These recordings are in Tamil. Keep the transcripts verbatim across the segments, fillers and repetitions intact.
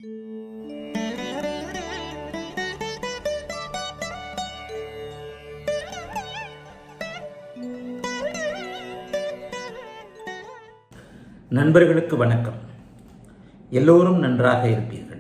நண்பர்களுக்கு வணக்கம். எல்லோரும் நன்றாக இருப்பீர்கள்.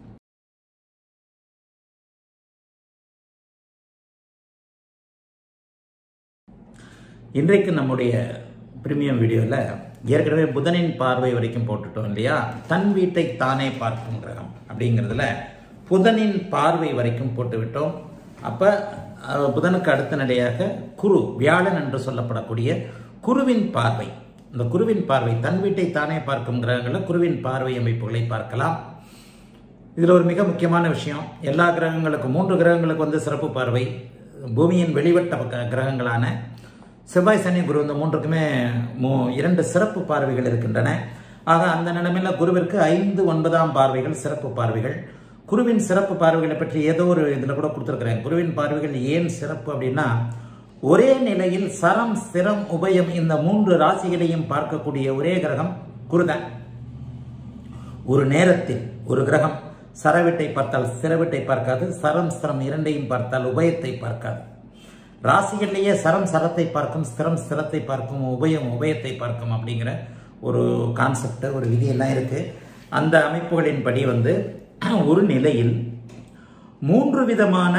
இன்றைக்கு நம்முடைய பிரீமியம் வீடியோவில் ஏற்கனவே புதனின் பார்வை வரைக்கும் போட்டுட்டோம் இல்லையா? தன் வீட்டை தானே பார்க்கும் கிரகம் அப்படிங்கிறதுல புதனின் பார்வை வரைக்கும் போட்டுவிட்டோம். அப்போ புதனுக்கு அடுத்த நிலையாக குரு, வியாழன் என்று சொல்லப்படக்கூடிய குருவின் பார்வை. இந்த குருவின் பார்வை, தன் வீட்டை தானே பார்க்கும் கிரகங்களில் குருவின் பார்வை அமைப்புகளை பார்க்கலாம். இதில் ஒரு மிக முக்கியமான விஷயம், எல்லா கிரகங்களுக்கும் மூன்று கிரகங்களுக்கு வந்து சிறப்பு பார்வை. பூமியின் வெளிவட்ட கிரகங்களான செவ்வாய், சனி, குரு இந்த மூன்றுக்குமே இரண்டு சிறப்பு பார்வைகள் இருக்கின்றன. ஆக அந்த நிலைமையில் குருவிற்கு ஐந்து ஒன்பதாம் பார்வைகள் சிறப்பு பார்வைகள். குருவின் சிறப்பு பார்வைகளை பற்றி ஏதோ ஒரு இதில் கூட கொடுத்துருக்கிறேன். குருவின் பார்வைகள் ஏன் சிறப்பு அப்படின்னா, ஒரே நிலையில் சரம், ஸ்திரம், உபயம் இந்த மூன்று ராசிகளையும் பார்க்கக்கூடிய ஒரே கிரகம் குருதான். ஒரு நேரத்தில் ஒரு கிரகம் சரவீட்டை பார்த்தால் ஸ்திரவீட்டை பார்க்காது, சரம் ஸ்திரம் இரண்டையும் பார்த்தால் உபயத்தை பார்க்காது. ராசிகளிலேயே சரம் சரத்தை பார்க்கும், ஸ்திரம் ஸ்திரத்தை பார்க்கும், உபயம் உபயத்தை பார்க்கும் அப்படிங்கிற ஒரு கான்செப்ட், ஒரு விதியெல்லாம் இருக்கு. அந்த அமைப்புகளின் படி வந்து ஒரு நிலையில் மூன்று விதமான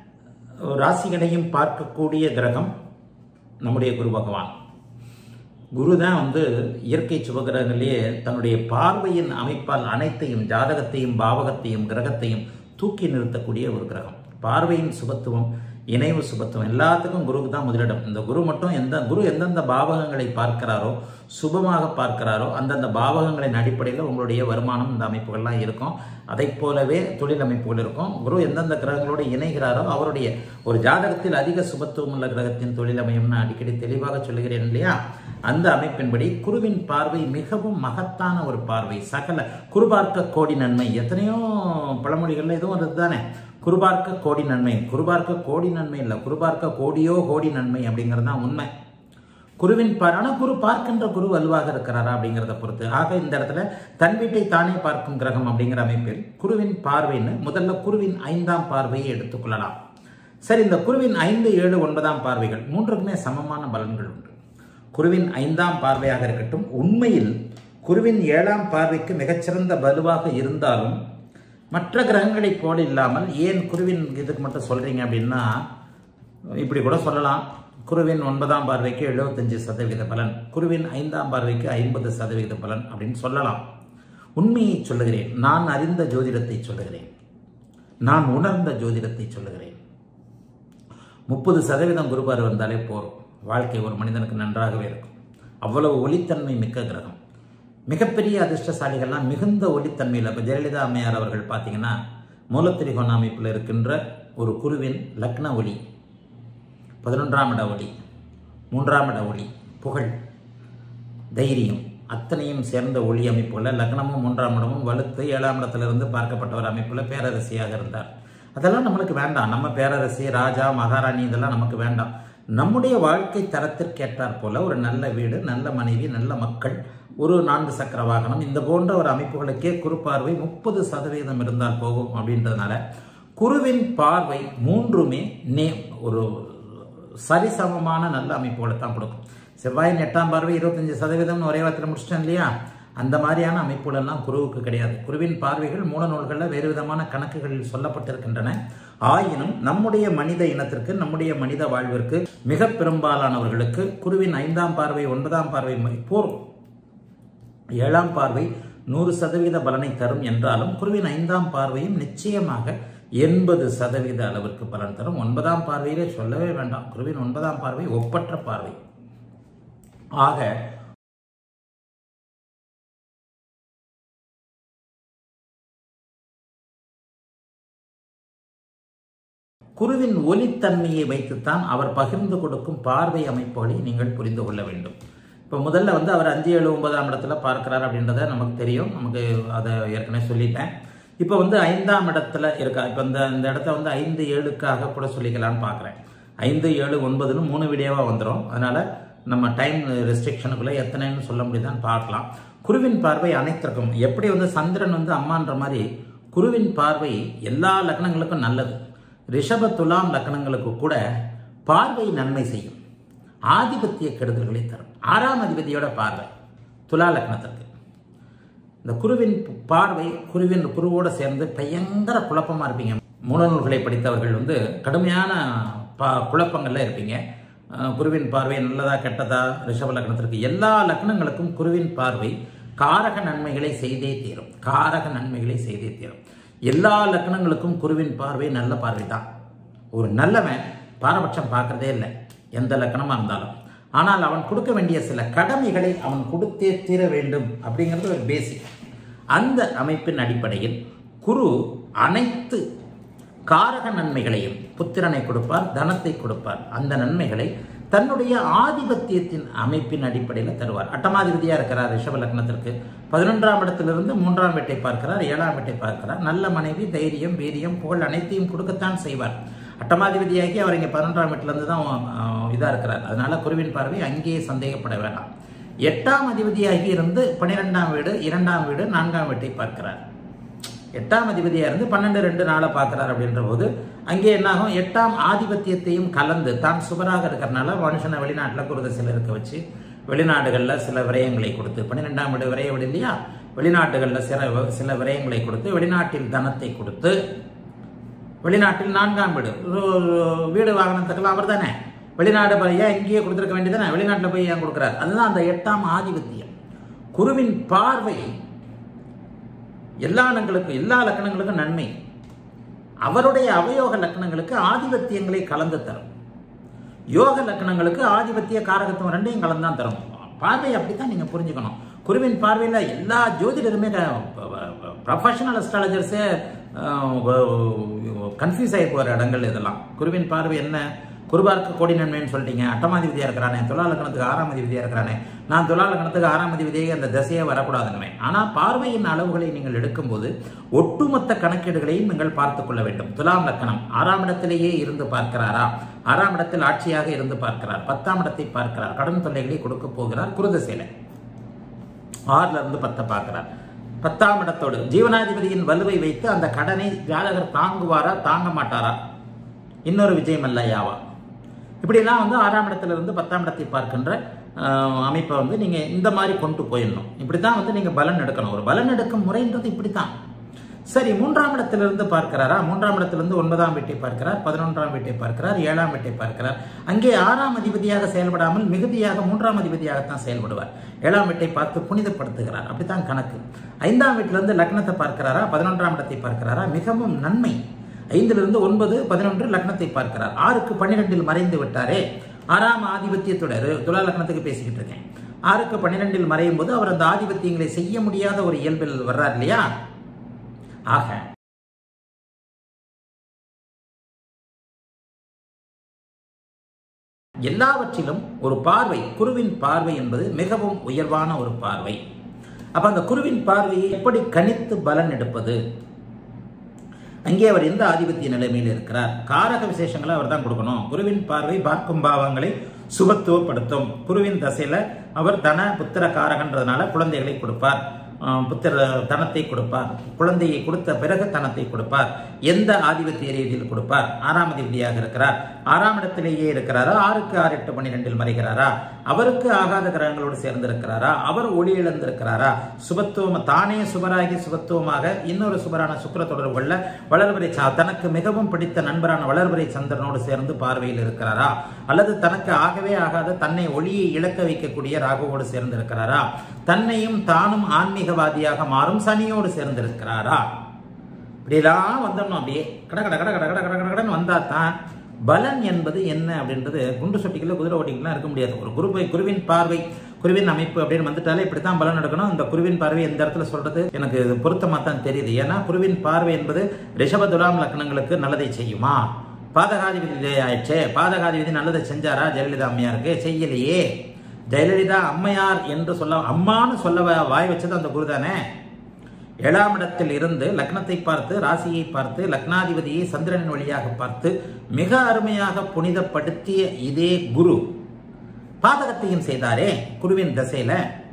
ராசிகளையும் பார்க்கக்கூடிய கிரகம் நம்முடைய குரு பகவான். குரு தான் வந்து இயற்கை சுபகிரகங்களிலேயே தன்னுடைய பார்வையின் அமைப்பால் அனைத்தையும், ஜாதகத்தையும், பாவகத்தையும், கிரகத்தையும் தூக்கி நிறுத்தக்கூடிய ஒரு கிரகம். பார்வையின் சுபத்துவம், இணைவு சுபத்துவம் எல்லாத்துக்கும் குருக்கு தான் முதலிடம். இந்த குரு மட்டும் எந்த குரு எந்தெந்த பாவகங்களை பார்க்கிறாரோ, சுபமாக பார்க்கிறாரோ, அந்தந்த பாவகங்களின் அடிப்படையில் உங்களுடைய வருமானம் இந்த அமைப்புகள்லாம் இருக்கும். அதை போலவே தொழில் அமைப்புகள் இருக்கும். குரு எந்தெந்த கிரகங்களோடு இணைகிறாரோ அவருடைய ஒரு ஜாதகத்தில் அதிக சுபத்துவம் உள்ள கிரகத்தின் தொழில் அமையும்னு அடிக்கடி தெளிவாக சொல்லுகிறேன் இல்லையா? அந்த அமைப்பின்படி குருவின் பார்வை மிகவும் மகத்தான ஒரு பார்வை. சகல குருபார்க்க கோடி நன்மை, எத்தனையோ பழமொழிகள்ல இதுவும் அதுதானே, குருபார்க்க கோடி நன்மை. குருபார்க்க கோடி நன்மை இல்லை, குருபார்க்க கோடியோ கோடி நன்மை அப்படிங்கிறது தான் உண்மை. குருவின் பார் ஆனால் குரு பார்க்கின்ற குரு வலுவாக இருக்கிறாரா அப்படிங்கிறத பொறுத்து. ஆக இந்த இடத்துல தன் வீட்டை தானே பார்க்கும் கிரகம் அப்படிங்கிற அமைப்பில் குருவின் பார்வைன்னு முதல்ல குருவின் ஐந்தாம் பார்வையை எடுத்துக்கொள்ளலாம். சரி, இந்த குருவின் ஐந்து, ஏழு, ஒன்பதாம் பார்வைகள் மூன்றுக்குமே சமமான பலன்கள் உண்டு. குருவின் ஐந்தாம் பார்வையாக இருக்கட்டும், உண்மையில் குருவின் ஏழாம் பார்வைக்கு மிகச்சிறந்த வலுவாக இருந்தாலும் மற்ற கிரகங்களைப் போல இல்லாமல், ஏன் குருவின் இதுக்கு மட்டும் சொல்றீங்க அப்படின்னா, இப்படி கூட சொல்லலாம். குருவின் ஒன்பதாம் பார்வைக்கு எழுபத்தஞ்சு சதவீத பலன், குருவின் ஐந்தாம் பார்வைக்கு ஐம்பது சதவீத பலன் அப்படின்னு சொல்லலாம். உண்மையை சொல்லுகிறேன், நான் அறிந்த ஜோதிடத்தை சொல்லுகிறேன், நான் உணர்ந்த ஜோதிடத்தை சொல்லுகிறேன். முப்பது சதவீதம் குருபார் வந்தாலே போரும், வாழ்க்கை ஒரு மனிதனுக்கு நன்றாகவே இருக்கும். அவ்வளவு ஒளித்தன்மை மிக்க கிரகம். மிகப்பெரிய அதிர்ஷ்டசாலிகள்லாம் மிகுந்த ஒளித்தன்மையில், இப்போ ஜெயலலிதா அம்மையார் அவர்கள் பார்த்தீங்கன்னா மூலத்திரிகோண அமைப்பில் இருக்கின்ற ஒரு குருவின் லக்ன ஒளி, பதினொன்றாம் இட ஒளி, மூன்றாம் இட ஒளி, புகழ், தைரியம் அத்தனையும் சேர்ந்த ஒளி அமைப்புகளில் லக்னமும் மூன்றாம் இடமும் வலுத்து ஏழாம் இடத்திலிருந்து பார்க்கப்பட்ட ஒரு அமைப்பில் பேரரசியாக இருந்தார். அதெல்லாம் நம்மளுக்கு வேண்டாம். நம்ம பேரரசி, ராஜா, மகாராணி இதெல்லாம் நமக்கு வேண்டாம். நம்முடைய வாழ்க்கை தரத்திற்கேற்றாற் போல ஒரு நல்ல வீடு, நல்ல மனைவி, நல்ல மக்கள், ஒரு நான்கு சக்கர வாகனம், இந்த போன்ற ஒரு அமைப்புகளுக்கே குரு பார்வை முப்பது சதவீதம் இருந்தால் போகும். அப்படின்றதுனால குருவின் பார்வை மூன்றுமே நே ஒரு சரிசமமான நல்ல அமைப்புகளை தான் கொடுக்கும். செவ்வாயின் எட்டாம் பார்வை இருபத்தஞ்சு சதவீதம்னு ஒரே வாரத்தில் முடிச்சிட்டேன் இல்லையா? அந்த மாதிரியான அமைப்புகள் எல்லாம் குருவுக்கு கிடையாது. குருவின் பார்வைகள் மூல நூல்களில் வேறு விதமான கணக்குகளில் சொல்லப்பட்டிருக்கின்றன. ஆயினும் நம்முடைய மனித இனத்திற்கு, நம்முடைய மனித வாழ்விற்கு மிக பெரும்பாலானவர்களுக்கு குருவின் ஐந்தாம் பார்வை, ஒன்பதாம் பார்வை போரும். ஏழாம் பார்வை நூறு சதவீத பலனை தரும் என்றாலும் குருவின் ஐந்தாம் பார்வையும் நிச்சயமாக எண்பது சதவீத அளவிற்கு பலன் தரும். ஒன்பதாம் பார்வையிலே சொல்லவே வேண்டாம். குருவின் ஒன்பதாம் பார்வை ஒப்பற்ற பார்வை. ஆக குருவின் ஒளித்தன்மையை வைத்துத்தான் அவர் பகிர்ந்து கொடுக்கும் பார்வை அமைப்புகளை நீங்கள் புரிந்து கொள்ள வேண்டும். இப்போ முதல்ல வந்து அவர் அஞ்சு ஏழு ஒன்பதாம் இடத்துல பார்க்கிறார் அப்படின்றத நமக்கு தெரியும். நமக்கு அதை ஏற்கனவே சொல்லிட்டேன். இப்போ வந்து ஐந்தாம் இடத்துல இருக்கா. இப்போ இந்த இந்த இடத்த வந்து ஐந்து ஏழுக்காக கூட சொல்லிக்கலான்னு பார்க்குறேன். ஐந்து ஏழு ஒன்பதுன்னு மூணு வீடியோவாக வந்துடும். அதனால நம்ம டைம் ரெஸ்ட்ரிக்ஷனுக்குள்ளே எத்தனைன்னு சொல்ல முடியுதான்னு பார்க்கலாம். குருவின் பார்வை அனைத்திற்கும் எப்படி வந்து சந்திரன் வந்து அம்மான்ற மாதிரி குருவின் பார்வை எல்லா லக்னங்களுக்கும் நல்லது. ரிஷப துலாம் லக்னங்களுக்கு கூட பார்வை நன்மை செய்யும், ஆதிபத்திய கெடுதல்களை தரும். ஆறாம் அதிபதியோட பார்வை துலா லக்னத்திற்கு. இந்த குருவின் பார்வை குருவின் குருவோடு சேர்ந்து பயங்கர குழப்பமாக இருப்பீங்க. மூல நூல்களை படித்தவர்கள் வந்து கடுமையான பா குழப்பங்களில் இருப்பீங்க. குருவின் பார்வை நல்லதா கெட்டதா ரிஷப லக்னத்திற்கு எல்லா லக்னங்களுக்கும் குருவின் பார்வை காரக நன்மைகளை செய்தே தீரும். காரக நன்மைகளை செய்தே தீரும். எல்லா லக்னங்களுக்கும் குருவின் பார்வை நல்ல பார்வை தான். ஒரு நல்லவன் பாரபட்சம் பார்க்கறதே இல்லை எந்த லக்னமாக இருந்தாலும். ஆனால் அவன் கொடுக்க வேண்டிய சில கடமைகளை அவன் கொடுத்தே தீர வேண்டும் அப்படிங்கிறது ஒரு பேசிக். அந்த அமைப்பின் அடிப்படையில் குரு அனைத்து காரக நன்மைகளையும் புத்திரனை கொடுப்பார், தனத்தை கொடுப்பார். அந்த நன்மைகளை தன்னுடைய ஆதிபத்தியத்தின் அமைப்பின் அடிப்படையில் தருவார். அட்டமாதிபதியாக இருக்கிறார் ரிஷப லக்னத்திற்கு. பதினொன்றாம் இடத்திலிருந்து மூன்றாம் வீட்டை பார்க்கிறார், ஏழாம் வீட்டை பார்க்கிறார். நல்ல மனைவி, தைரியம், வீரியம், புகழ் அனைத்தையும் கொடுக்கத்தான் செய்வார். அட்டமாதிபதியாகி அவர் இங்கே பதினொன்றாம் வீட்டிலிருந்து தான் இதாக இருக்கிறார். அதனால குருவின் பார்வை அங்கேயே சந்தேகப்பட வேண்டாம். எட்டாம் அதிபதியாகி இருந்து பன்னிரெண்டாம் வீடு, இரண்டாம் வீடு, நான்காம் வீட்டை பார்க்கிறார். எட்டாம் அதிபதியாக இருந்து பன்னெண்டு ரெண்டு நாளை பார்க்கிறார். அப்படின்ற போது அங்கே என்னாகும், எட்டாம் ஆதிபத்தியத்தையும் கலந்து தான் சுபராக இருக்கிறனால மனுஷனை வெளிநாட்டில் குருதசையில் இருக்க வச்சு வெளிநாடுகளில் சில விரயங்களை கொடுத்து, பன்னிரெண்டாம் வீடு விரைய விடு இல்லையா, வெளிநாடுகளில் சில சில விரயங்களை கொடுத்து, வெளிநாட்டில் தனத்தை கொடுத்து, வெளிநாட்டில் நான்காம் வீடு வீடு வாகனத்துக்கெல்லாம் அவர் தானே, வெளிநாடு பையா இங்கேயே கொடுத்துருக்க வேண்டியதானே, வெளிநாட்டில் போய் ஏன் கொடுக்குறாரு? அதுதான் அந்த எட்டாம் ஆதிபத்தியம். குருவின் பார்வை எல்லா லக்னங்களுக்கும் எல்லா லக்னங்களுக்கும் நன்மை. அவருடைய அவயோக லக்னங்களுக்கு ஆதிபத்தியங்களை கலந்து தரும். யோக லக்னங்களுக்கு ஆதிபத்திய காரகத்துவம் ரெண்டையும் கலந்துதான் தரும். பார்வை அப்படித்தான் நீங்க புரிஞ்சுக்கணும். குருவின் பார்வையில் எல்லா ஜோதிடருமே ப்ரொஃபஷனல் அஸ்ட்ராலஜர்ஸே கன்ஃபியூஸ் ஆகி போகிற இடங்கள் இதெல்லாம். குருவின் பார்வை என்ன, குருபார்க்கு கோடி நன்மைன்னு சொல்லிட்டீங்க, அட்டமாதிபதியாக இருக்கிறானே, துலா லக்னத்துக்கு ஆறாம் அதிபதியாக இருக்கிறானே, நான் துலா லக்னத்துக்கு ஆறாம் அதிபதியை அந்த திசையே வரக்கூடாதுன்னு. ஆனால் பார்வையின் அளவுகளை நீங்கள் எடுக்கும்போது ஒட்டுமொத்த கணக்கீடுகளையும் நீங்கள் பார்த்து கொள்ள வேண்டும். துலாம் லக்னம் ஆறாம் இடத்திலேயே இருந்து பார்க்கிறாரா, ஆறாம் இடத்தில் ஆட்சியாக இருந்து பார்க்கிறார், பத்தாம் இடத்தை பார்க்கிறார், கடன் தொல்லைகளை கொடுக்க போகிறார் குருதசையில, ஆறுல இருந்து பத்தை பார்க்கிறார். பத்தாம் இடத்தோடு ஜீவனாதிபதியின் வலுவை வைத்து அந்த கடனை ஜாதகர் தாங்குவாரா தாங்க மாட்டாரா, இன்னொரு விஜயம் அல்லையாவா, இப்படிலாம் வந்து ஆறாம் இடத்திலிருந்து பத்தாம் இடத்தை பார்க்கின்ற அமைப்பை வந்து நீங்கள் இந்த மாதிரி கொண்டு போயிடணும். இப்படி தான் வந்து நீங்கள் பலன் எடுக்கணும். ஒரு பலன் எடுக்கும் முறைன்றது இப்படி தான். சரி, மூன்றாம் இடத்திலிருந்து பார்க்கிறாரா, மூன்றாம் இடத்திலிருந்து ஒன்பதாம் வீட்டை பார்க்கிறார், பதினொன்றாம் வீட்டை பார்க்கிறார், ஏழாம் வீட்டை பார்க்கிறார். அங்கே ஆறாம் அதிபதியாக செயல்படாமல் மிகுதியாக மூன்றாம் அதிபதியாகத்தான் செயல்படுவார். ஏழாம் வீட்டை பார்த்து புனிதப்படுத்துகிறார். அப்படித்தான் கணக்கு. ஐந்தாம் வீட்டிலிருந்து லக்னத்தை பார்க்கிறாரா, பதினொன்றாம் இடத்தை பார்க்கிறாரா, மிகவும் நன்மை. ஐந்திலிருந்து ஒன்பது பதினொன்று லக்னத்தை பார்க்கிறார். ஆறுக்கு பன்னிரெண்டில் மறைந்து விட்டாரே, ஆறாம் ஆதிபத்தியத்தோட துலா லக்னத்துக்கு பேசிக்கிட்டு இருக்கேன். ஆறுக்கு பன்னிரெண்டில் மறையும் போது அவர் அந்த ஆதிபத்தியங்களை செய்ய முடியாத ஒரு இயல்பில் வர்றார் இல்லையா. ஆக எல்லாவற்றிலும் ஒரு பார்வை, குருவின் பார்வை என்பது மிகவும் உயர்வான ஒரு பார்வை. அப்ப அந்த குருவின் பார்வையை எப்படி கணித்து பலன் எடுப்பது? அங்கே அவர் எந்த ஆதிபத்திய நிலைமையில் இருக்கிறார், காரக விசேஷங்களை அவர் தான் கொடுக்கணும். குருவின் பார்வை பார்க்கும் பாவங்களை சுபத்துவப்படுத்தும். குருவின் தசையில அவர் தன புத்திர காரகன்றதுனால குழந்தைகளை கொடுப்பார், புத்திர தனத்தை கொடுப்பார், குழந்தையை கொடுத்த பிறகு தனத்தை கொடுப்பார். எந்த ஆதிபத்திய ரீதியில் கொடுப்பார்? ஆறாம் அதிபதியாக இருக்கிறார், ஆறாம் இடத்திலேயே இருக்கிறாரா, ஆறுக்கு ஆறு எட்டு பன்னிரெண்டில் மறைகிறாரா, அவருக்கு ஆகாத கிரகங்களோடு சேர்ந்திருக்கிறாரா, அவர் ஒளி இழந்திருக்கிறாரா, சுபத்துவம் தானே சுபராகி சுபத்துவமாக இன்னொரு சுபரான சுக்கிர தொடர்பு கொள்ள வளர்பிறை தனக்கு மிகவும் பிடித்த நண்பரான வளர்பிறை சந்திரனோடு சேர்ந்து பார்வையில் இருக்கிறாரா, அல்லது தனக்கு ஆகவே ஆகாத தன்னை ஒளியை இழக்க வைக்கக்கூடிய ராகுவோடு சேர்ந்திருக்கிறாரா, தன்னையும் தானும் ஆன்மீகவாதியாக மாறும் சனியோடு சேர்ந்திருக்கிறாரா, இப்படிலாம் வந்தோம்னா அப்படியே கட கட கட கட கட கட கடன்னு வந்தா தான் பலன் என்பது என்ன அப்படின்றது. குண்டு சொட்டிக்கல குதிரை ஓட்டிக்கலாம் இருக்க முடியாது. ஒரு குருவை குருவின் பார்வை குருவின் அமைப்பு அப்படின்னு வந்துட்டாலே இப்படித்தான் பலன் எடுக்கணும். இந்த குருவின் பார்வை எந்த இடத்துல சொல்றது எனக்கு இது பொருத்தமா தான் தெரியுது. ஏன்னா குருவின் பார்வை என்பது ரிஷப துலாம் லக்னங்களுக்கு நல்லதை செய்யுமா? பாதகாதிபதி ஆயிடுச்சே, பாதகாதிபதி நல்லதை செஞ்சாரா ஜெயலலிதா அம்மையாருக்கு? செய்யலையே. ஜெயலலிதா அம்மையார் என்று சொல்ல அம்மான்னு சொல்ல வாய் வச்சது அந்த குரு தானே. ஏழாம் இடத்தில் இருந்து லக்னத்தை பார்த்து ராசியை பார்த்து லக்னாதிபதியை சந்திரனின் வழியாக பார்த்து மிக அருமையாக புனிதப்படுத்திய இதே குரு பாதகத்தையும் செய்தாரே குருவின் தசையில.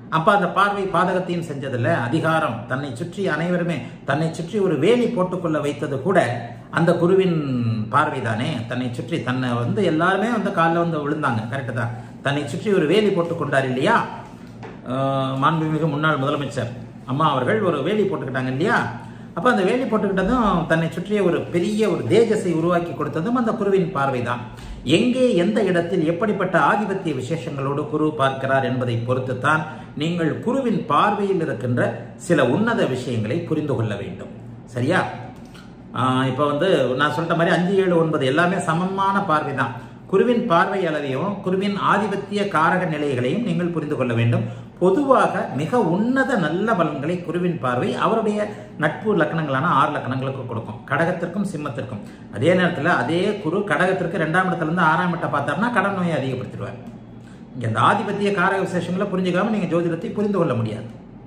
அப்ப அந்த பார்வை பாதகத்தையும் செஞ்சதில்ல. அதிகாரம், தன்னை சுற்றி அனைவருமே தன்னை சுற்றி ஒரு வேலி போட்டுக்கொள்ள வைத்தது கூட அந்த குருவின் பார்வை தானே. தன்னை சுற்றி தன்னை வந்து எல்லாருமே வந்து காலில் வந்து விழுந்தாங்க, கரெக்டு தான். தன்னை சுற்றி ஒரு வேலி போட்டுக்கொண்டார் இல்லையா மாண்புமிகு முன்னாள் முதலமைச்சர் அம்மா அவர்கள், ஒரு வேலி போட்டுக்கிட்டாங்க இல்லையா. அப்ப அந்த வேலி போட்டுக்கிட்டதும் தன்னை சுற்றிய ஒரு பெரிய ஒரு தேஜஸை உருவாக்கி கொடுத்ததும் அந்த குருவின் பார்வை தான். எங்கே, எந்த இடத்தில், எப்படிப்பட்ட ஆதிபத்திய விசேஷங்களோடு குரு பார்க்கிறார் என்பதை பொறுத்துத்தான் நீங்கள் குருவின் பார்வையில் இருக்கின்ற சில உன்னத விஷயங்களை புரிந்து கொள்ள வேண்டும். சரியா? இப்ப வந்து நான் சொல்ற மாதிரி அஞ்சு ஏழு ஒன்பது எல்லாமே சமமான பார்வை தான். குருவின் பார்வை அளவையும் குருவின் ஆதிபத்திய காரக நிலைகளையும் நீங்கள் புரிந்து கொள்ள வேண்டும். பொதுவாக மிக உன்னத நல்ல பலன்களை குருவின் பார்வை அவருடைய நட்பு லக்கணங்களான ஆறு லக்கணங்களுக்கு கொடுக்கும், கடகத்திற்கும் சிம்மத்திற்கும். அதே நேரத்தில் அதே குரு கடகத்திற்கு இரண்டாம் இடத்துல இருந்து ஆறாம் இடத்தை பார்த்தாருன்னா கடன் நோயை அதிகப்படுத்திடுவார். இங்க இந்த ஆதிபத்திய காரக விசேஷங்களை புரிஞ்சுக்காம நீங்க ஜோதிடத்தை புரிந்து கொள்ள முடியாது.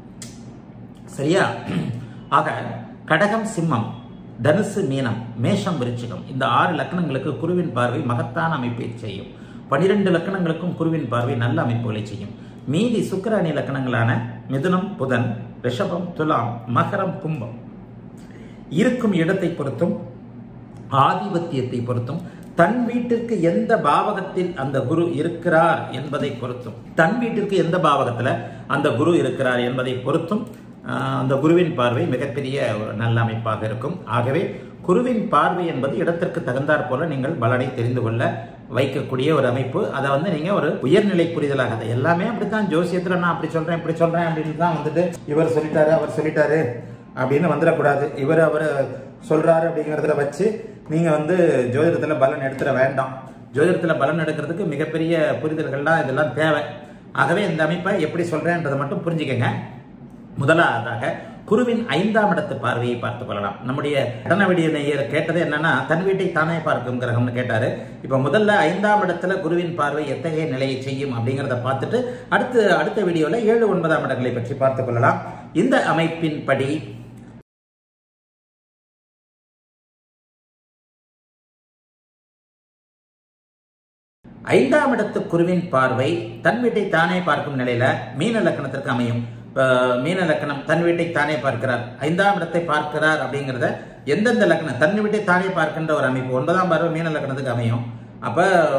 சரியா? ஆக கடகம், சிம்மம், தனுசு, மீனம், மேஷம், விருச்சிகம் இந்த ஆறு லக்கணங்களுக்கு குருவின் பார்வை மகத்தான அமைப்பை செய்யும். பனிரெண்டு லக்கணங்களுக்கும் குருவின் பார்வை நல்ல அமைப்புகளை செய்யும். மீதி சுக்கிராணி லக்கணங்களான மிதுனம், புதன், ரிஷபம், துலாம், மகரம், கும்பம் இருக்கும் இடத்தை பொறுத்தும் ஆதிபத்தியத்தை பொறுத்தும் தன் வீட்டிற்கு எந்த பாவகத்தில் அந்த குரு இருக்கிறார் என்பதை பொறுத்தும் தன் வீட்டிற்கு எந்த பாவகத்துல அந்த குரு இருக்கிறார் என்பதை பொறுத்தும் அந்த குருவின் பார்வை மிகப்பெரிய ஒரு நல்ல அமைப்பாக இருக்கும். ஆகவே குருவின் பார்வை என்பது இடத்திற்கு தகுந்தாற் போல நீங்கள் பலனை தெரிந்து கொள்ள வைக்கக்கூடிய ஒரு அமைப்பு. அதை வந்து நீங்க ஒரு உயர்நிலை புரிதலாக, எல்லாமே அப்படித்தான் ஜோசியத்துல நான் அப்படி சொல்றேன் இப்படி சொல்றேன் அப்படின்னு தான் வந்துட்டு இவர் சொல்லிட்டாரு அவர் சொல்லிட்டாரு அப்படின்னு வந்துடக்கூடாது. இவர் அவர் சொல்றாரு அப்படிங்கிறத வச்சு நீங்க வந்து ஜோதிடத்துல பலன் எடுத்துட வேண்டாம். ஜோதிடத்துல பலன் எடுக்கிறதுக்கு மிகப்பெரிய புரிதல்கள்லாம் இதெல்லாம் தேவை. ஆகவே இந்த அமைப்பை எப்படி சொல்றேன்றதை மட்டும் புரிஞ்சுக்கங்க. முதலாவதாக குருவின் ஐந்தாம் இடத்து பார்வையை பார்த்துக் கொள்ளலாம். நம்முடைய கடனவெடிய நேயர் கேட்டது என்னன்னா, தன் வீட்டை தானே பார்க்கும் கிரகம்னு கேட்டாரு. இப்ப முதல்ல ஐந்தாம் இடத்துல குருவின் பார்வை எத்தகைய நிலையை செய்யும் அப்படிங்கிறத பார்த்துட்டு அடுத்து அடுத்த வீடியோல ஏழு ஒன்பதாம் இடங்களை பற்றி பார்த்துக் கொள்ளலாம். இந்த அமைப்பின் படி ஐந்தாம் இடத்து குருவின் பார்வை தன் வீட்டை தானே பார்க்கும் நிலையில மீன லக்கணத்திற்கு அமையும். மீன லக்கணம் தன் வீட்டை தானே பார்க்கிறார், ஐந்தாம் இடத்தை பார்க்கிறார் அப்படிங்கிறத எந்தெந்த லக்கணம் தன் வீட்டை தானே பார்க்கின்ற ஒரு அமைப்பு ஒன்பதாம் பார்வை மீன லக்கணத்துக்கு அமையும். அப்ப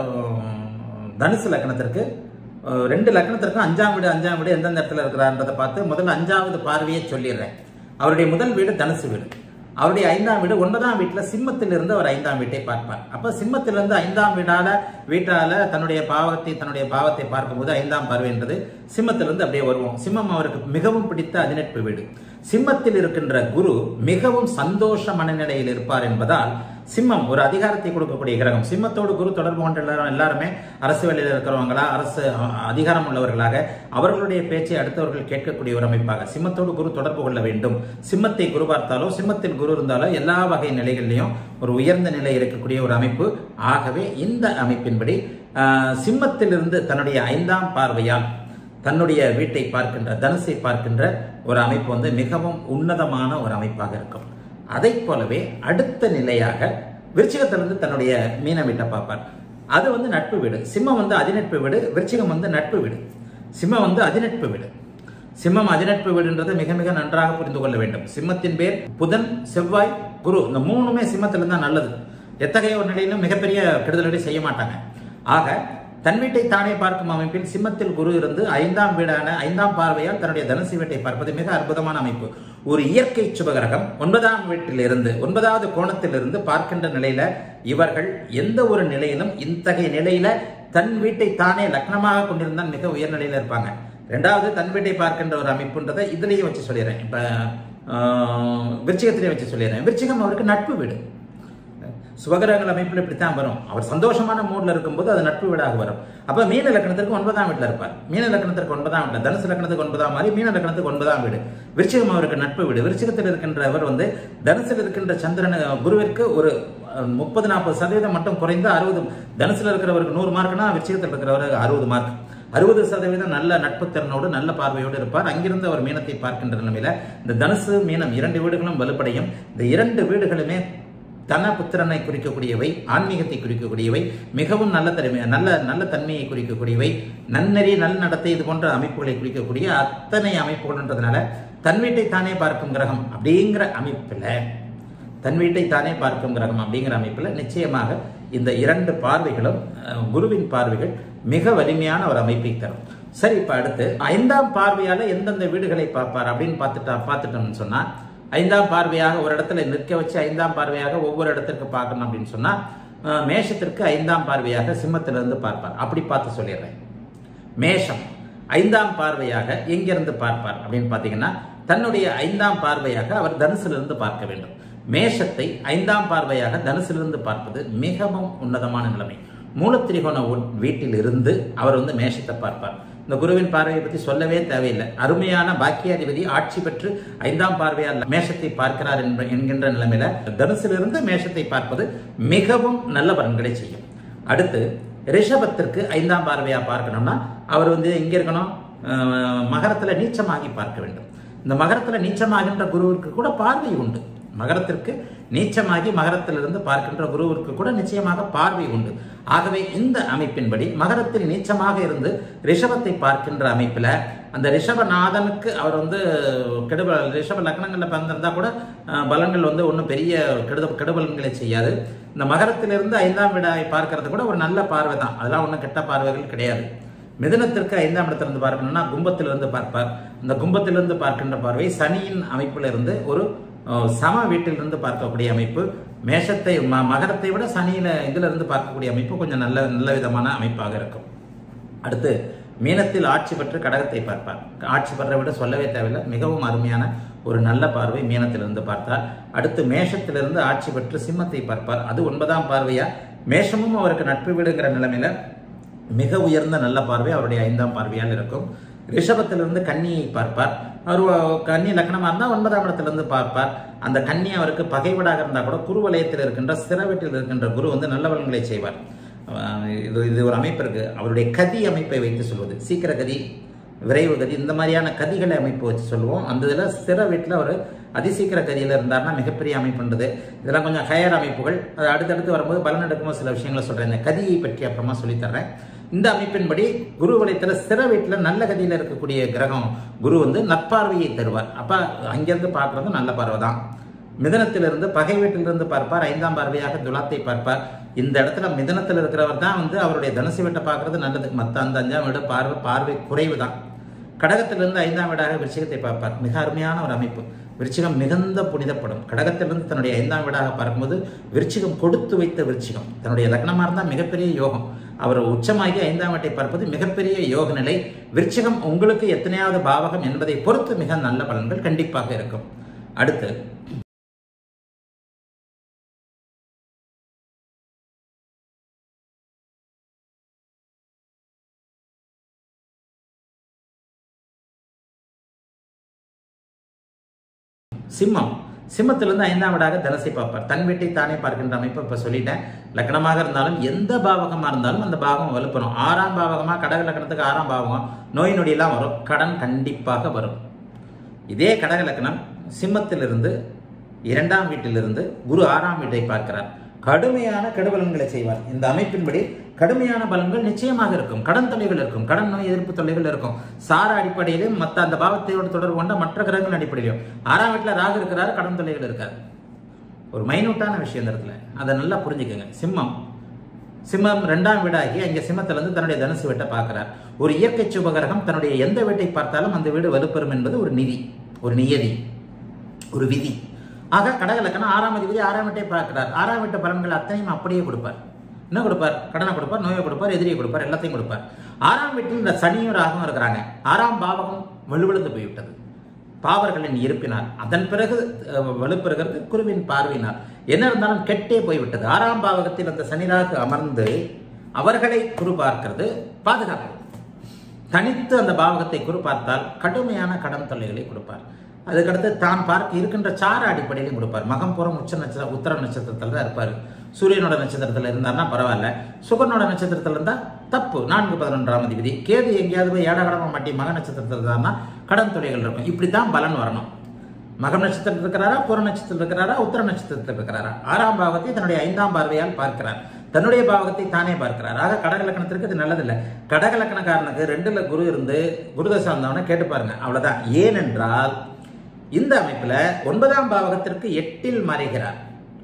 தனுசு லக்கணத்திற்கு ரெண்டு லக்கணத்திற்கும் அஞ்சாம் வீடு அஞ்சாம் வீடு எந்தெந்த இடத்துல இருக்கிறார்ன்றதை பார்த்து முதல்ல அஞ்சாவது பார்வையை சொல்லிடுறேன். அவருடைய முதல் வீடு தனுசு வீடு, அவருடைய ஐந்தாம் வீடு ஒன்பதாம் வீட்டுல சிம்மத்திலிருந்து அவர் ஐந்தாம் வீட்டை பார்ப்பார். அப்ப சிம்மத்திலிருந்து ஐந்தாம் வீடால வீட்டால தன்னுடைய பாவத்தை தன்னுடைய பாவத்தை பார்க்கும்போது ஐந்தாம் பார்வை என்றது சிம்மத்திலிருந்து அப்படியே வருவோம். சிம்மம் அவருக்கு மிகவும் பிடித்த அதிநட்பு வீடு. சிம்மத்தில் இருக்கின்ற குரு மிகவும் சந்தோஷ மனநிலையில் இருப்பார் என்பதால் சிம்மம் ஒரு அதிகாரத்தை கொடுக்கக்கூடிய கிரகம். சிம்மத்தோடு குரு தொடர்பு கொண்ட எல்லாரும் எல்லாருமே அரசு வேலையில் இருக்கிறவங்களா, அரசு அதிகாரம் உள்ளவர்களாக அவர்களுடைய பேச்சை அடுத்தவர்கள் கேட்கக்கூடிய ஒரு அமைப்பாக சிம்மத்தோடு குரு தொடர்பு கொள்ள வேண்டும். சிம்மத்தை குரு பார்த்தாலோ சிம்மத்தில் குரு இருந்தாலோ எல்லா வகை நிலைகளிலையும் ஒரு உயர்ந்த நிலை இருக்கக்கூடிய ஒரு அமைப்பு. ஆகவே இந்த அமைப்பின்படி சிம்மத்திலிருந்து தன்னுடைய ஐந்தாம் பார்வையால் தன்னுடைய வீட்டை பார்க்கின்ற தனுசை பார்க்கின்ற ஒரு அமைப்பு வந்து மிகவும் உன்னதமான ஒரு அமைப்பாக இருக்கும். அதை போலவே அடுத்த நிலையாக விருச்சிகத்திலிருந்து தன்னுடைய மீன வீட்டை பார்ப்பார். அது வந்து நட்பு வீடு. சிம்மம் வந்து அதிநட்பு வீடு, விருச்சிகம் வந்து நட்பு வீடு. சிம்மம் வந்து அதிநட்பு வீடு. சிம்மம் அதிநட்பு வீடுன்றதை மிக மிக நன்றாக புரிந்து கொள்ள வேண்டும். சிம்மத்தின் பேர் புதன், செவ்வாய், குரு. இந்த மூணுமே சிம்மத்திலிருந்து தான் நல்லது. எத்தகைய ஒரு நிலையிலும் மிகப்பெரிய கெடுதலை செய்ய மாட்டாங்க. ஆக தன் வீட்டை தானே பார்க்கும் அமைப்பில் சிம்மத்தில் குரு இருந்து ஐந்தாம் வீடான ஐந்தாம் பார்வையால் தன்னுடைய தனுசு வீட்டை பார்ப்பது மிக அற்புதமான அமைப்பு. ஒரு இயற்கை சுபகிரகம் ஒன்பதாம் வீட்டிலிருந்து ஒன்பதாவது கோணத்திலிருந்து பார்க்கின்ற நிலையில இவர்கள் எந்த ஒரு நிலையிலும் இத்தகைய நிலையில தன் வீட்டை தானே லக்னமாக கொண்டிருந்தால் மிக உயர் நிலையில இருப்பாங்க. ரெண்டாவது தன் வீட்டை பார்க்கின்ற ஒரு அமைப்புன்றதை இதுலயும் வச்சு சொல்லிடுறேன். இப்ப விருச்சிகத்திலேயே வச்சு சொல்லிடுறேன். விருச்சிகம் அவருக்கு நட்பு வீடு. சுபகிரகங்கள் அமைப்பில் இப்படித்தான் வரும். அவர் சந்தோஷமான மூட்ல இருக்கும்போது அது நட்பு வீடாக வரும். அப்ப மீன லக்கணத்திற்கு ஒன்பதாம் வீட்டுல இருப்பார். மீன லக்கணத்திற்கு ஒன்பதாம் வீடு, தனுசு லக்கணத்துக்கு ஒன்பதாம் மாதிரி மீன லக்கணத்துக்கு ஒன்பதாம் வீடு. விருச்சிகம் அவருக்கு நட்பு வீடு. விருச்சிகத்தில் இருக்கின்றவர் வந்து தனுசில் இருக்கின்ற சந்திரன் குருவிற்கு ஒரு முப்பது நாற்பது சதவீதம் மட்டும் குறைந்து அறுபது தனுசுல இருக்கிறவருக்கு நூறு மார்க்னா விருச்சிகத்தில் இருக்கிறவருக்கு அறுபது மார்க். அறுபது சதவீதம் நல்ல நட்பு திறனோடு நல்ல பார்வையோடு இருப்பார். அங்கிருந்து அவர் மீனத்தை பார்க்கின்ற நிலைமையில இந்த தனுசு மீனம் இரண்டு வீடுகளும் வலுப்படையும். இந்த இரண்டு வீடுகளுமே தன புத்திரனை குறிக்கக்கூடியவை, ஆன்மீகத்தை குறிக்கக்கூடியவை, மிகவும் நல்ல தன்மை நல்ல நல்ல தன்மையை குறிக்கக்கூடியவை, நன்னெறி நல் நடத்தை இது போன்ற அமைப்புகளை குறிக்கக்கூடிய அத்தனை அமைப்புகள்ன்றதுனால தன் வீட்டை தானே பார்க்கும் கிரகம் அப்படிங்கிற அமைப்பில் தன் வீட்டை தானே பார்க்கும் கிரகம் அப்படிங்கிற அமைப்பில் நிச்சயமாக இந்த இரண்டு பார்வைகளும் குருவின் பார்வைகள் மிக வலிமையான ஒரு அமைப்பை தரும். சரி, இப்ப அடுத்து ஐந்தாம் பார்வையால எந்தெந்த வீடுகளை பார்ப்பார் அப்படின்னு பார்த்துட்டா பார்த்துட்டோம்னு சொன்னா, ஐந்தாம் பார்வையாக ஒரு இடத்துல நிற்க வச்சு ஐந்தாம் பார்வையாக ஒவ்வொரு இடத்திற்கு பார்க்கணும் அப்படின்னு சொன்னா, மேஷத்திற்கு ஐந்தாம் பார்வையாக சிம்மத்திலிருந்து பார்ப்பார். அப்படி பார்த்து சொல்லிடுறேன். மேஷம் ஐந்தாம் பார்வையாக எங்கிருந்து பார்ப்பார் அப்படின்னு பார்த்தீங்கன்னா, தன்னுடைய ஐந்தாம் பார்வையாக அவர் தனுசிலிருந்து பார்க்க வேண்டும். மேஷத்தை ஐந்தாம் பார்வையாக தனுசிலிருந்து பார்ப்பது மிகவும் உன்னதமான நிலைமை. மூலத்திரிகோண வீட்டில் இருந்து அவர் வந்து மேஷத்தை பார்ப்பார். இந்த குருவின் பார்வையை பற்றி சொல்லவே தேவையில்லை. அருமையான பாக்கியாதிபதி ஆட்சி பெற்று ஐந்தாம் பார்வையால் மேஷத்தை பார்க்கிறார் என்கின்ற நிலைமையில தனுசிலிருந்து மேஷத்தை பார்ப்பது மிகவும் நல்ல பலன்களை செய்யும். அடுத்து ரிஷபத்திற்கு ஐந்தாம் பார்வையா பார்க்கணும்னா அவர் வந்து எங்க இருக்கணும், மகரத்துல நீச்சமாகி பார்க்க வேண்டும். இந்த மகரத்துல நீச்சமாகின்ற குருவிற்கு கூட பார்வை உண்டு. மகரத்திற்கு நீச்சமாகி மகரத்திலிருந்து பார்க்கின்ற குருவிற்கு கூட நிச்சயமாக பார்வை உண்டு. ஆகவே இந்த அமைப்பின்படி மகரத்தில் நீச்சமாக இருந்து ரிஷபத்தை பார்க்கின்ற அமைப்பில் அந்த ரிஷபநாதனுக்கு அவர் வந்து கெடுப ரிஷப லக்னங்களில் பிறந்திருந்தா கூட பலன்கள் வந்து ஒன்றும் பெரிய கெடு கெடுபலன்களை செய்யாது. இந்த மகரத்திலிருந்து ஐந்தாம் வீடாய் பார்க்கறது கூட ஒரு நல்ல பார்வை தான், அதெல்லாம் ஒன்றும் கெட்ட பார்வைகள் கிடையாது. மிதுனத்திற்கு ஐந்தாம் இடத்திலிருந்து பார்க்கணும்னா கும்பத்திலிருந்து பார்ப்பார். அந்த கும்பத்திலிருந்து பார்க்கின்ற பார்வை சனியின் அமைப்பில் இருந்து ஒரு சம வீட்டிலிருந்து பார்க்கக்கூடிய அமைப்பு. மேஷத்தை மகரத்தை விட சனியில இதுல இருந்து பார்க்கக்கூடிய அமைப்பு கொஞ்சம் நல்ல நல்ல விதமான அமைப்பாக இருக்கும். அடுத்து மீனத்தில் ஆட்சி பெற்று கடகத்தை பார்ப்பார். ஆட்சி பெற்ற விட சொல்லவே தேவையில்லை, மிகவும் அருமையான ஒரு நல்ல பார்வை மீனத்திலிருந்து பார்த்தார். அடுத்து மேஷத்திலிருந்து ஆட்சி பெற்று சிம்மத்தை பார்ப்பார். அது ஒன்பதாம் பார்வையா. மேஷமும் அவருக்கு நட்பு வீடுங்கிற நிலைமையில மிக உயர்ந்த நல்ல பார்வை அவருடைய ஐந்தாம் பார்வையால் இருக்கும். ரிஷபத்திலிருந்து கன்னியை பார்ப்பார். அவர் கன்னி லக்னமாக இருந்தால் ஒன்பதாம் இடத்திலிருந்து பார்ப்பார். அந்த கன்னி அவருக்கு பகைவடாக இருந்தால் கூட குரு வலயத்தில் இருக்கின்ற ஸ்திர வீட்டில் இருக்கின்ற குரு வந்து நல்ல பலன்களை செய்வார். இது இது ஒரு அமைப்பு இருக்கு. அவருடைய கதி அமைப்பை வைத்து சொல்வது, சீக்கிர கதி, விரைவு கதி, இந்த மாதிரியான கதிகளை அமைப்பு வச்சு சொல்லுவோம். அந்த இதில் ஸ்திர வீட்டில் ஒரு அதிசீக்கிர கதியில் இருந்தார்னா மிகப்பெரிய அமைப்புன்றது. இதெல்லாம் கொஞ்சம் ஹையர் அமைப்புகள். அது அடுத்தடுத்து வரும்போது பலன் எடுக்கும்போது சில விஷயங்களை சொல்கிறேன். இந்த கதியை பற்றி அப்புறமா சொல்லித்தர்றேன். இந்த அமைப்பின்படி குரு வலயத்தில் ஸ்திர வீட்டில் நல்ல கதியில் இருக்கக்கூடிய கிரகம் குரு வந்து நற்பார்வையை தருவார். அப்போ அங்கிருந்து பார்க்கறது நல்ல பார்வை தான். மிதனத்திலிருந்து பகை வீட்டிலிருந்து பார்ப்பார். ஐந்தாம் பார்வையாக துலாத்தை பார்ப்பார். இந்த இடத்துல மிதனத்தில் இருக்கிறவர் தான் வந்து அவருடைய தனுசு வீட்டை பார்க்கறது நல்லது. மற்ற அந்த அஞ்சாம் வீடு பார்வை பார்வை குறைவு தான். கடகத்திலிருந்து ஐந்தாம் வீடாக விருச்சிகத்தை பார்ப்பார். மிக அருமையான ஒரு அமைப்பு. விருச்சிகம் மிகுந்த புனிதப்படும். கடகத்திலிருந்து தன்னுடைய ஐந்தாம் வீடாக பார்க்கும்போது விருச்சிகம் கொடுத்து வைத்த விருச்சிகம். தன்னுடைய லக்னமாக இருந்தால் மிகப்பெரிய யோகம். அவர் உச்சமாகி ஐந்தாம் வீட்டை பார்ப்பது மிகப்பெரிய யோக நிலை. விருச்சிகம் உங்களுக்கு எத்தனையாவது பாவகம் என்பதை பொறுத்து மிக நல்ல பலன்கள் கண்டிப்பாக இருக்கும். அடுத்து சிம்மம். சிம்மத்திலிருந்து ஐந்தாம் வீடாக தனுசை பார்ப்பார். தன் வீட்டை தானே பார்க்கின்ற அமைப்பு இப்போ சொல்லிட்டேன். லக்னமாக இருந்தாலும் எந்த பாவகமாக இருந்தாலும் அந்த பாவகம் வலுப்பெறும். ஆறாம் பாவகமாக கடக லக்னத்துக்கு ஆறாம் பாவகம் நோய் நொடியெல்லாம் வரும், கடன் கண்டிப்பாக வரும். இதே கடக லக்னம் சிம்மத்திலிருந்து இரண்டாம் வீட்டிலிருந்து குரு ஆறாம் வீட்டை பார்க்கிறார். கடுமையான கெடுபலன்களை செய்வார். இந்த அமைப்பின்படி கடுமையான பலன்கள் நிச்சயமாக இருக்கும். கடன் தொல்லைகள் இருக்கும், கடன் நோய் எதிர்ப்பு தொல்லைகள் இருக்கும். சார அடிப்படையிலும் மற்ற அந்த பாவத்தையோடு தொடர்பு கொண்ட மற்ற கிரகங்கள் அடிப்படையிலும். ஆறாம் வீட்டில் ராகு இருக்கிறாரு, கடன் தொல்லைகள் இருக்காது. ஒரு மைனூட்டான விஷயம் இந்த இடத்துல, அதை நல்லா புரிஞ்சுக்கோங்க. சிம்மம் சிம்மம் ரெண்டாம் வீடாகி அங்கே சிம்மத்திலிருந்து தன்னுடைய தனுசு வீட்டை பார்க்கிறார். ஒரு இயற்கை சுபகிரகம் தன்னுடைய எந்த வீட்டை பார்த்தாலும் அந்த வீடு வலுப்பெறும் என்பது ஒரு நிதி, ஒரு நியதி, ஒரு விதி. ஆக கடக லக்னம் ஆறாம் அதிபதி ஆறாம் வீட்டை பார்க்கிறார். ஆறாம் வீட்டு பலன்கள் அத்தனையும் அப்படியே கொடுப்பார். என்ன கொடுப்பார்? கடனை கொடுப்பார், நோயை கொடுப்பார், எதிரியை கொடுப்பார், எல்லாத்தையும் கொடுப்பார். ஆறாம் வீட்டில் இந்த சனியும் ராகும் இருக்கிறாங்க. ஆறாம் பாவகம் வலுவிழந்து போய்விட்டது பாவர்களின் இருப்பினார். அதன் பிறகு வலுப்பெறுகிறது குருவின் பார்வையினார். என்ன இருந்தாலும் கெட்டே போய்விட்டது. ஆறாம் பாவகத்தில் அந்த சனிராகு அமர்ந்து அவர்களை குரு பார்க்கிறது பாதுகாப்பு. தனித்து அந்த பாவகத்தை குரு பார்த்தால் கடுமையான கடன் தொல்லைகளை கொடுப்பார். அதுக்கடுத்து தான் பார்க்க இருக்கின்ற சார அடிப்படையிலும் கொடுப்பார். மகம் புறம் உச்ச நட்சத்திரம் உத்தர நட்சத்திரத்தில் தான் இருப்பார். சூரியனோட நட்சத்திரத்தில் இருந்தார்னா பரவாயில்ல, சுகனோட நட்சத்திரத்தில் இருந்தால் தப்பு. நான்கு பதினொன்றாம் அதிபதி கேது எங்கேயாவது போய் ஏழகடமாக மாட்டி மக நட்சத்திரத்தில் இருந்தார்னா கடன் தொல்லைகள் இருக்கும். இப்படித்தான் பலன் வரணும். மகம் நட்சத்திரத்தில் இருக்கிறாரா, பூர நட்சத்திரத்தில் இருக்கிறாரா, உத்தர நட்சத்திரத்தில் இருக்கிறாரா? ஆறாம் பாவத்தை தன்னுடைய ஐந்தாம் பார்வையால் பார்க்கிறார். தன்னுடைய பாவகத்தை தானே பார்க்கிறார். ஆக கடக லக்கணத்திற்கு இது நல்லதில்லை. கடக லக்கணக்காரனுக்கு ரெண்டுல குரு இருந்து குருதசை வந்தவன கேட்டு பாருங்க, அவ்வளவுதான். ஏனென்றால் இந்த அமைப்புல ஒன்பதாம் பாவகத்திற்கு எட்டில் மறைகிறார்.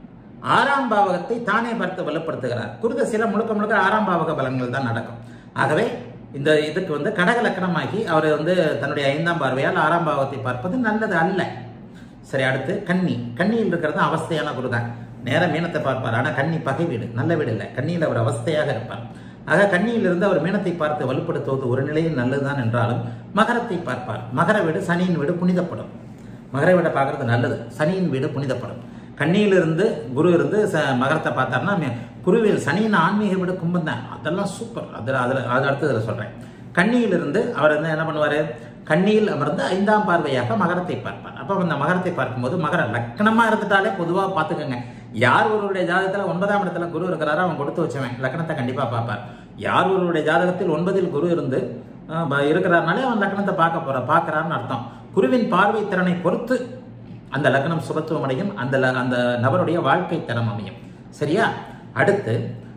ஆறாம் பாவகத்தை தானே பார்த்து வலுப்படுத்துகிறார். குருதசையில முழுக்க முழுக்க ஆறாம் பாவக பலன்கள் தான் நடக்கும். ஆகவே இந்த இதுக்கு வந்து கடக லக்கணமாகி அவர் வந்து தன்னுடைய ஐந்தாம் பார்வையால் ஆறாம் பாவகத்தை பார்ப்பது நல்லது அல்ல. சரி, அடுத்து கன்னி. கன்னியில் இருக்கிறது அவஸ்தையான குருதான். நேரம் மீனத்தை பார்ப்பார். ஆனால் கன்னி பகை வீடு, நல்ல வீடு இல்லை. கன்னியில் அவர் அவஸ்தையாக இருப்பார். ஆக கன்னியிலிருந்து அவர் மீனத்தை பார்த்து வலுப்படுத்துவது ஒரு நிலையில் நல்லதுதான் என்றாலும் மகரத்தை பார்ப்பார். மகர வீடு சனியின் வீடு புனிதப்படும். மகர வீடை பார்க்கறது நல்லது. சனியின் வீடு புனிதப்படும். கன்னியிலிருந்து குரு இருந்து மகரத்தை பார்த்தார்னா குருவில் சனியின் ஆன்மீக வீடு கும்பம் தான். அதெல்லாம் சூப்பர். அதில் அதில் அது அடுத்ததில் சொல்கிறேன். கன்னியிலிருந்து அவர் வந்து என்ன பண்ணுவார், கன்னியில் அமர்ந்து ஐந்தாம் பார்வையாக மகரத்தை பார்ப்பார். அப்போ அந்த மகரத்தை பார்க்கும்போது மகர லக்கணமாக இருந்துட்டாலே பொதுவாக பார்த்துக்கோங்க. யார் ஒருவருடைய ஜாதகத்தில் ஒன்பதாம் இடத்துல குரு இருக்கிறாரோ அவன் கொடுத்து வச்சவன் லக்கணத்தை கண்டிப்பாக பார்ப்பார். யார் ஒருவருடைய ஜாதகத்தில் ஒன்பதில் குரு இருந்து இருக்கிறாருனாலே அவன் லக்கணத்தை பார்க்க போற பார்க்கிறான்னு அர்த்தம். குருவின் பார்வை திறனை பொறுத்து அந்த லக்கணம் சுபத்துவம் அடையும். அந்த அந்த நபருடைய வாழ்க்கை தரம் அமையும். சரியா? அடுத்து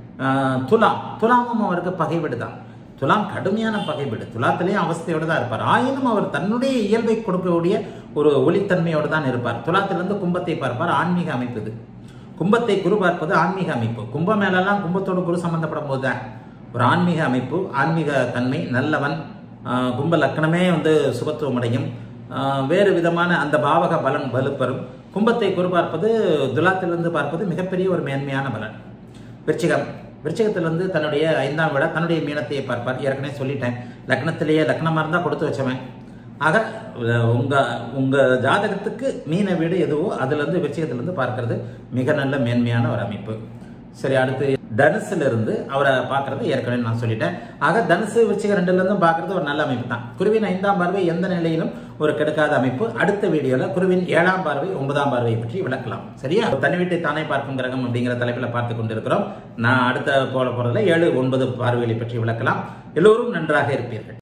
துலாம். துலாமும் அவருக்கு பகைவிடு தான். துலாம் கடுமையான பகைவிடு. துலாத்திலேயும் அவஸ்தையோடு தான் இருப்பார். ஆயினும் அவர் தன்னுடைய இயல்பை கொடுக்கக்கூடிய ஒரு ஒளித்தன்மையோடு தான் இருப்பார். துலாத்திலிருந்து கும்பத்தை பார்ப்பார். ஆன்மீக அமைப்பு இது. கும்பத்தை குரு பார்ப்பது ஆன்மீக அமைப்பு. கும்ப மேலெல்லாம் கும்பத்தோடு குரு சம்பந்தப்படும் போது தான் ஒரு ஆன்மீக அமைப்பு, ஆன்மீக தன்மை, நல்லவன், கும்ப லக்கணமே வந்து சுபத்துவம் அடையும். வேறு விதமான அந்த பாவக பலன் வலுப்பெறும். கும்பத்தை குரு பார்ப்பது துலாத்திலிருந்து பார்ப்பது மிகப்பெரிய ஒரு மேன்மையான பலன். விருச்சிகம். விருச்சிகத்திலிருந்து தன்னுடைய ஐந்தாம் விட தன்னுடைய மீனத்தையே பார்ப்பார். ஏற்கனவே சொல்லிட்டேன், லக்னத்திலேயே லக்னமாக இருந்தால் கொடுத்து வச்சவன். ஆக உங்க உங்க ஜாதகத்துக்கு மீன வீடு எதுவோ அதுலேருந்து விருச்சிகத்திலிருந்து பார்க்கறது மிக நல்ல மேன்மையான ஒரு அமைப்பு. சரி, அடுத்து தனுசுல இருந்து அவரை பார்க்கறது ஏற்கனவே நான் சொல்லிட்டேன். ஆக தனுசு விருச்சிக ரெண்டுல இருந்தும் பார்க்கறது ஒரு நல்ல அமைப்பு தான். குருவின் ஐந்தாம் பார்வை எந்த நிலையிலும் ஒரு கெடுக்காத அமைப்பு. அடுத்த வீடியோல குருவின் ஏழாம் பார்வை ஒன்பதாம் பார்வையை பற்றி விளக்கலாம். சரியா? தனி வீட்டை தானே பார்க்கும் கிரகம் அப்படிங்கிற தலைப்பில் பார்த்து கொண்டிருக்கிறோம். நான் அடுத்த போல போறதுல ஏழு ஒன்பது பார்வைகளை பற்றி விளக்கலாம். எல்லோரும் நன்றாக இருப்பீர்கள்.